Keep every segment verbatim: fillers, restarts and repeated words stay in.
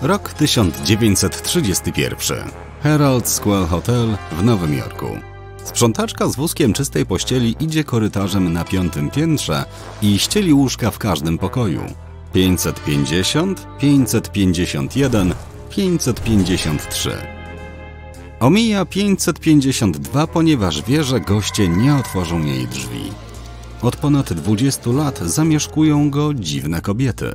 Rok tysiąc dziewięćset trzydziesty pierwszy. Herald Square Hotel w Nowym Jorku. Sprzątaczka z wózkiem czystej pościeli idzie korytarzem na piątym piętrze i ścieli łóżka w każdym pokoju. pięćset pięćdziesiąt, pięćset pięćdziesiąt jeden, pięćset pięćdziesiąt trzy. Omija pięćset pięćdziesiąt dwa, ponieważ wie, że goście nie otworzą jej drzwi. Od ponad dwudziestu lat zamieszkują go dziwne kobiety.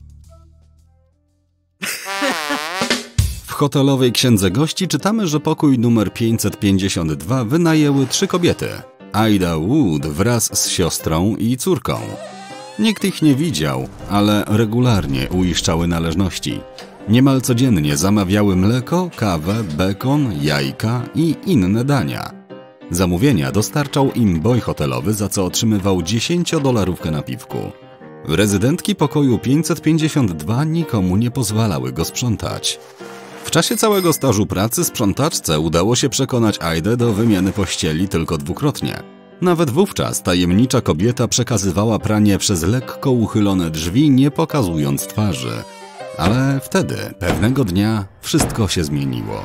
W hotelowej księdze gości czytamy, że pokój numer pięćset pięćdziesiąt dwa wynajęły trzy kobiety. Ida Wood wraz z siostrą i córką. Nikt ich nie widział, ale regularnie uiszczały należności. Niemal codziennie zamawiały mleko, kawę, bekon, jajka i inne dania. Zamówienia dostarczał im boy hotelowy, za co otrzymywał dziesięciodolarówkę na piwku. Rezydentki pokoju pięćset pięćdziesiąt dwa nikomu nie pozwalały go sprzątać. W czasie całego stażu pracy sprzątaczce udało się przekonać Idę do wymiany pościeli tylko dwukrotnie. Nawet wówczas tajemnicza kobieta przekazywała pranie przez lekko uchylone drzwi, nie pokazując twarzy. Ale wtedy, pewnego dnia, wszystko się zmieniło.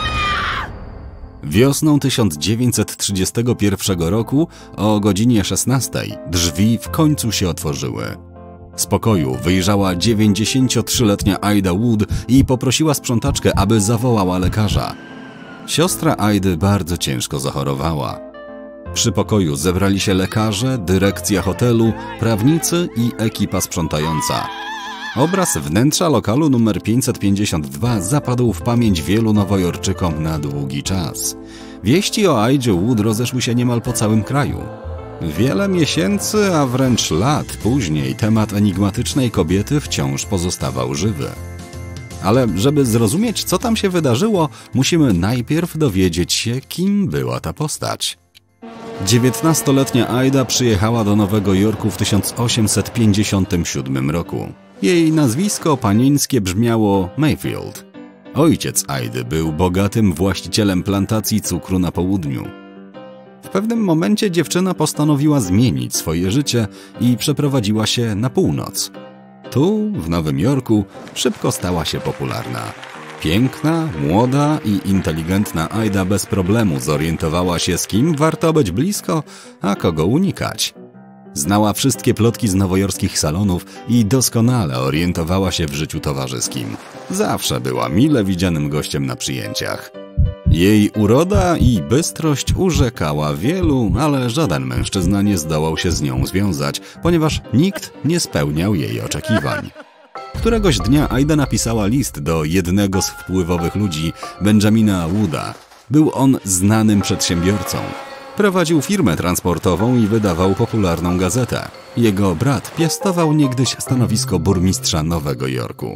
Wiosną tysiąc dziewięćset trzydziestego pierwszego roku o godzinie szesnastej drzwi w końcu się otworzyły. Z pokoju wyjrzała dziewięćdziesięciotrzyletnia Ida Wood i poprosiła sprzątaczkę, aby zawołała lekarza. Siostra Idy bardzo ciężko zachorowała. Przy pokoju zebrali się lekarze, dyrekcja hotelu, prawnicy i ekipa sprzątająca. Obraz wnętrza lokalu numer pięćset pięćdziesiąt dwa zapadł w pamięć wielu nowojorczykom na długi czas. Wieści o Idzie Wood rozeszły się niemal po całym kraju. Wiele miesięcy, a wręcz lat później temat enigmatycznej kobiety wciąż pozostawał żywy. Ale żeby zrozumieć, co tam się wydarzyło, musimy najpierw dowiedzieć się, kim była ta postać. dziewiętnastoletnia Ida przyjechała do Nowego Jorku w tysiąc osiemset pięćdziesiątym siódmym roku. Jej nazwisko panieńskie brzmiało Mayfield. Ojciec Idy był bogatym właścicielem plantacji cukru na południu. W pewnym momencie dziewczyna postanowiła zmienić swoje życie i przeprowadziła się na północ. Tu, w Nowym Jorku, szybko stała się popularna. Piękna, młoda i inteligentna Ida bez problemu zorientowała się, z kim warto być blisko, a kogo unikać. Znała wszystkie plotki z nowojorskich salonów i doskonale orientowała się w życiu towarzyskim. Zawsze była mile widzianym gościem na przyjęciach. Jej uroda i bystrość urzekała wielu, ale żaden mężczyzna nie zdołał się z nią związać, ponieważ nikt nie spełniał jej oczekiwań. Któregoś dnia Ida napisała list do jednego z wpływowych ludzi, Benjamina Wooda. Był on znanym przedsiębiorcą. Prowadził firmę transportową i wydawał popularną gazetę. Jego brat piastował niegdyś stanowisko burmistrza Nowego Jorku.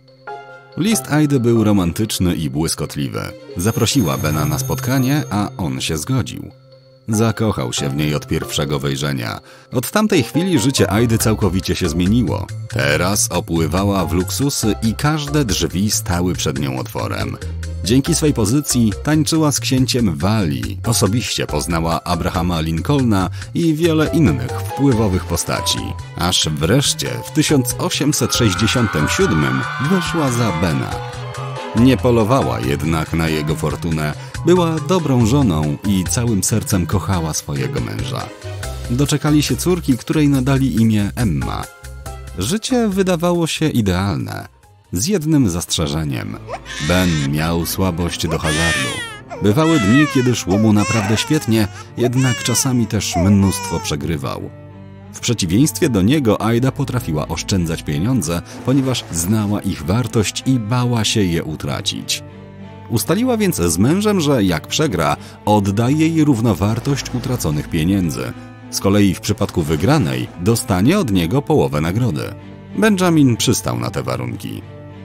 List Idy był romantyczny i błyskotliwy. Zaprosiła Bena na spotkanie, a on się zgodził. Zakochał się w niej od pierwszego wejrzenia. Od tamtej chwili życie Idy całkowicie się zmieniło. Teraz opływała w luksusy i każde drzwi stały przed nią otworem. Dzięki swej pozycji tańczyła z księciem Walii, osobiście poznała Abrahama Lincolna i wiele innych wpływowych postaci. Aż wreszcie w tysiąc osiemset sześćdziesiątym siódmym wyszła za Bena. Nie polowała jednak na jego fortunę. Była dobrą żoną i całym sercem kochała swojego męża. Doczekali się córki, której nadali imię Emma. Życie wydawało się idealne. Z jednym zastrzeżeniem. Ben miał słabość do hazardu. Bywały dni, kiedy szło mu naprawdę świetnie, jednak czasami też mnóstwo przegrywał. W przeciwieństwie do niego Ida potrafiła oszczędzać pieniądze, ponieważ znała ich wartość i bała się je utracić. Ustaliła więc z mężem, że jak przegra, odda jej równowartość utraconych pieniędzy. Z kolei w przypadku wygranej dostanie od niego połowę nagrody. Benjamin przystał na te warunki.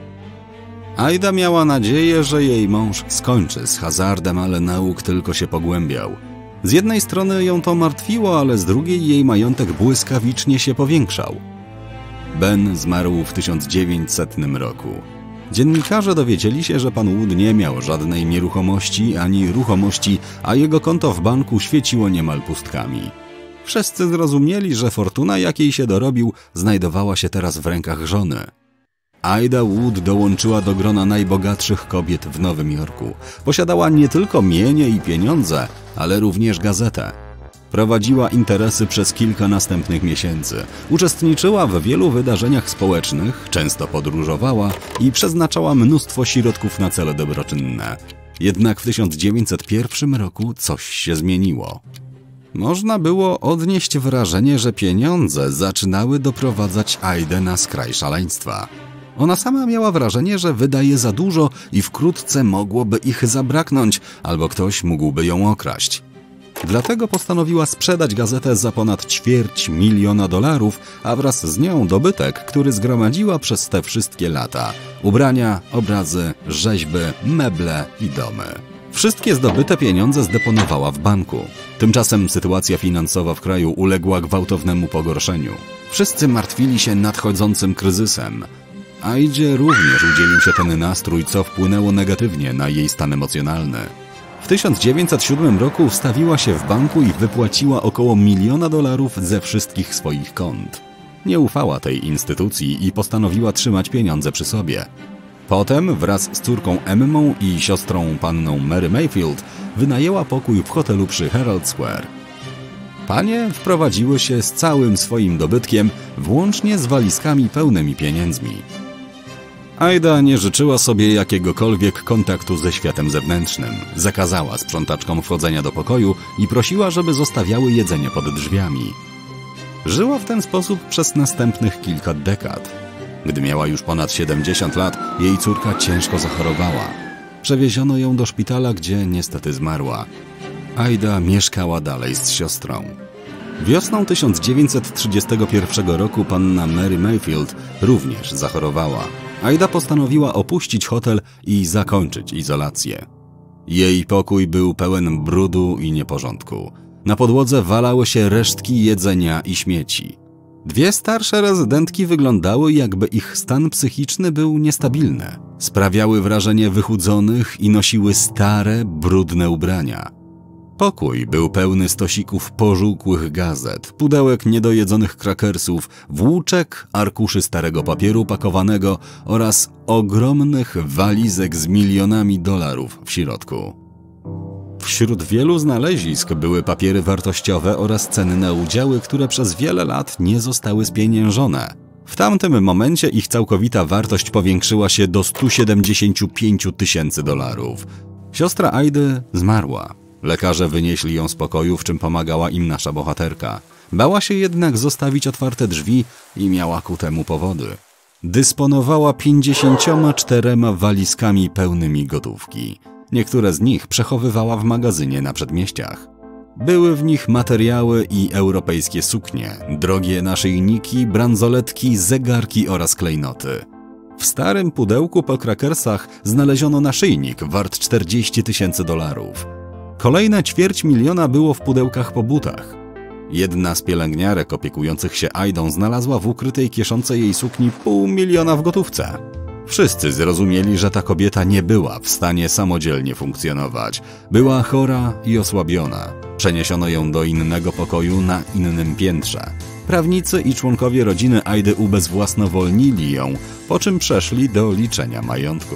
Ida miała nadzieję, że jej mąż skończy z hazardem, ale nauk tylko się pogłębiał. Z jednej strony ją to martwiło, ale z drugiej jej majątek błyskawicznie się powiększał. Ben zmarł w tysiąc dziewięćsetnym roku. Dziennikarze dowiedzieli się, że pan Wood nie miał żadnej nieruchomości ani ruchomości, a jego konto w banku świeciło niemal pustkami. Wszyscy zrozumieli, że fortuna, jakiej się dorobił, znajdowała się teraz w rękach żony. Ida Wood dołączyła do grona najbogatszych kobiet w Nowym Jorku. Posiadała nie tylko mienie i pieniądze, ale również gazetę. Prowadziła interesy przez kilka następnych miesięcy. Uczestniczyła w wielu wydarzeniach społecznych, często podróżowała i przeznaczała mnóstwo środków na cele dobroczynne. Jednak w tysiąc dziewięćset pierwszym roku coś się zmieniło. Można było odnieść wrażenie, że pieniądze zaczynały doprowadzać Idę na skraj szaleństwa. Ona sama miała wrażenie, że wydaje za dużo i wkrótce mogłoby ich zabraknąć, albo ktoś mógłby ją okraść. Dlatego postanowiła sprzedać gazetę za ponad ćwierć miliona dolarów, a wraz z nią dobytek, który zgromadziła przez te wszystkie lata. Ubrania, obrazy, rzeźby, meble i domy. Wszystkie zdobyte pieniądze zdeponowała w banku. Tymczasem sytuacja finansowa w kraju uległa gwałtownemu pogorszeniu. Wszyscy martwili się nadchodzącym kryzysem. Idzie również udzielił się ten nastrój, co wpłynęło negatywnie na jej stan emocjonalny. W tysiąc dziewięćset siódmym roku wstawiła się w banku i wypłaciła około miliona dolarów ze wszystkich swoich kont. Nie ufała tej instytucji i postanowiła trzymać pieniądze przy sobie. Potem wraz z córką Emmą i siostrą panną Mary Mayfield wynajęła pokój w hotelu przy Herald Square. Panie wprowadziły się z całym swoim dobytkiem, włącznie z walizkami pełnymi pieniędzmi. Ida nie życzyła sobie jakiegokolwiek kontaktu ze światem zewnętrznym. Zakazała sprzątaczkom wchodzenia do pokoju i prosiła, żeby zostawiały jedzenie pod drzwiami. Żyła w ten sposób przez następnych kilka dekad. Gdy miała już ponad siedemdziesiąt lat, jej córka ciężko zachorowała. Przewieziono ją do szpitala, gdzie niestety zmarła. Ida mieszkała dalej z siostrą. Wiosną tysiąc dziewięćset trzydziestego pierwszego roku panna Mary Mayfield również zachorowała. Ida postanowiła opuścić hotel i zakończyć izolację. Jej pokój był pełen brudu i nieporządku. Na podłodze walały się resztki jedzenia i śmieci. Dwie starsze rezydentki wyglądały, jakby ich stan psychiczny był niestabilny. Sprawiały wrażenie wychudzonych i nosiły stare, brudne ubrania. Pokój był pełny stosików pożółkłych gazet, pudełek niedojedzonych krakersów, włóczek, arkuszy starego papieru pakowanego oraz ogromnych walizek z milionami dolarów w środku. Wśród wielu znalezisk były papiery wartościowe oraz ceny na udziały, które przez wiele lat nie zostały spieniężone. W tamtym momencie ich całkowita wartość powiększyła się do stu siedemdziesięciu pięciu tysięcy dolarów. Siostra Idy zmarła. Lekarze wynieśli ją z pokoju, w czym pomagała im nasza bohaterka. Bała się jednak zostawić otwarte drzwi i miała ku temu powody. Dysponowała pięćdziesięcioma czterema walizkami pełnymi gotówki. Niektóre z nich przechowywała w magazynie na przedmieściach. Były w nich materiały i europejskie suknie, drogie naszyjniki, bransoletki, zegarki oraz klejnoty. W starym pudełku po krakersach znaleziono naszyjnik wart czterdzieści tysięcy dolarów. Kolejne ćwierć miliona było w pudełkach po butach. Jedna z pielęgniarek opiekujących się Idą znalazła w ukrytej kieszonce jej sukni pół miliona w gotówce. Wszyscy zrozumieli, że ta kobieta nie była w stanie samodzielnie funkcjonować. Była chora i osłabiona. Przeniesiono ją do innego pokoju na innym piętrze. Prawnicy i członkowie rodziny Idy ubezwłasnowolnili ją, po czym przeszli do liczenia majątku.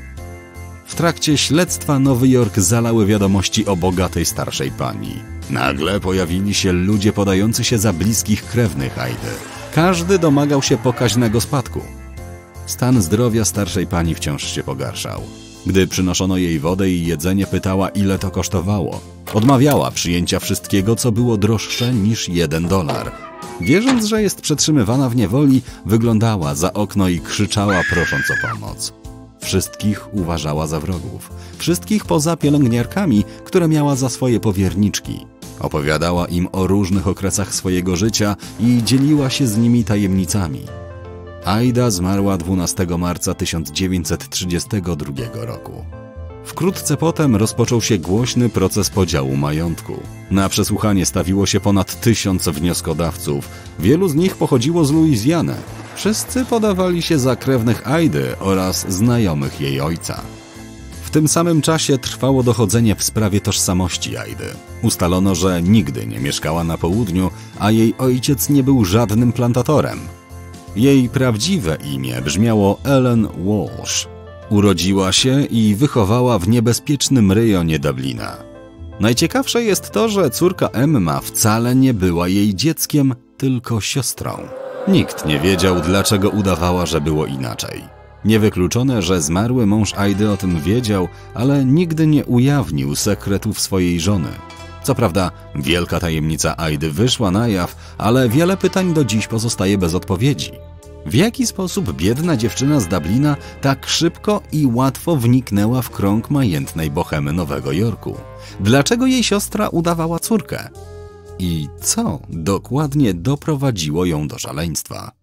W trakcie śledztwa Nowy Jork zalały wiadomości o bogatej starszej pani. Nagle pojawili się ludzie podający się za bliskich krewnych Idy. Każdy domagał się pokaźnego spadku. Stan zdrowia starszej pani wciąż się pogarszał. Gdy przynoszono jej wodę i jedzenie, pytała, ile to kosztowało. Odmawiała przyjęcia wszystkiego, co było droższe niż jeden dolar. Wierząc, że jest przetrzymywana w niewoli, wyglądała za okno i krzyczała, prosząc o pomoc. Wszystkich uważała za wrogów. Wszystkich poza pielęgniarkami, które miała za swoje powierniczki. Opowiadała im o różnych okresach swojego życia i dzieliła się z nimi tajemnicami. Ida zmarła dwunastego marca tysiąc dziewięćset trzydziestego drugiego roku. Wkrótce potem rozpoczął się głośny proces podziału majątku. Na przesłuchanie stawiło się ponad tysiąc wnioskodawców. Wielu z nich pochodziło z Luizjany. Wszyscy podawali się za krewnych Idy oraz znajomych jej ojca. W tym samym czasie trwało dochodzenie w sprawie tożsamości Idy. Ustalono, że nigdy nie mieszkała na południu, a jej ojciec nie był żadnym plantatorem. Jej prawdziwe imię brzmiało Ellen Walsh. Urodziła się i wychowała w niebezpiecznym rejonie Dublina. Najciekawsze jest to, że córka Emma wcale nie była jej dzieckiem, tylko siostrą. Nikt nie wiedział, dlaczego udawała, że było inaczej. Niewykluczone, że zmarły mąż Aidy o tym wiedział, ale nigdy nie ujawnił sekretów swojej żony. Co prawda, wielka tajemnica Aidy wyszła na jaw, ale wiele pytań do dziś pozostaje bez odpowiedzi. W jaki sposób biedna dziewczyna z Dublina tak szybko i łatwo wniknęła w krąg majętnej bohemy Nowego Jorku? Dlaczego jej siostra udawała córkę? I co dokładnie doprowadziło ją do szaleństwa?